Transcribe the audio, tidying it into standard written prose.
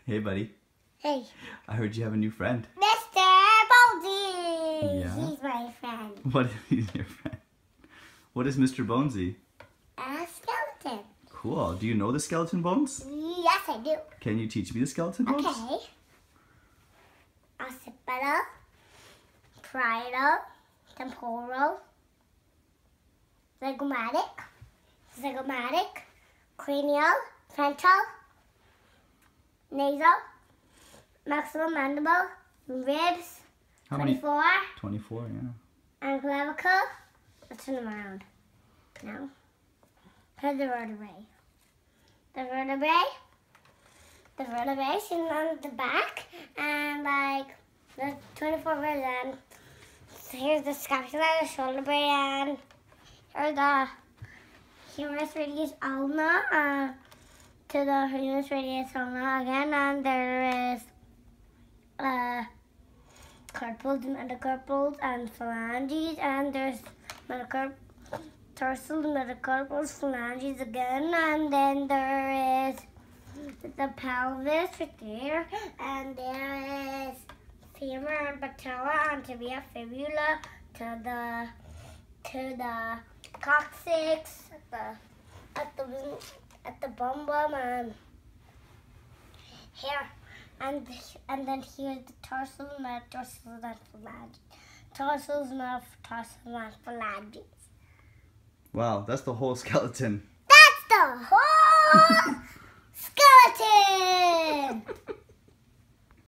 Hey, buddy. Hey. I heard you have a new friend. Mr. Bonesy. Yeah? He's my friend. What is your friend? What is Mr. Bonesy? A skeleton. Cool. Do you know the skeleton bones? Yes, I do. Can you teach me the skeleton bones? Okay. Occipital, parietal, temporal, zygomatic, cranial, frontal, nasal, maxillomandible, ribs, How 24, many? 24, yeah. and clavicle. Let's turn them around. Now, here's the vertebrae. The vertebrae sitting on the back, and like the 24 ribs, and so here's the scapula, the shoulder blade, and here's the humerus radius ulna, to the humerus radius ulna again, and there is carpals, metacarpals, and phalanges, and there's tarsal, metacarpals, phalanges again, and then there is the pelvis right there, and there is femur and patella and tibia, fibula to the coccyx at the bum and here, and then here's the tarsal, metatarsal, and phalanges. Tarsals, metatarsal, and phalanges. Wow, that's the whole skeleton. That's the whole skeleton!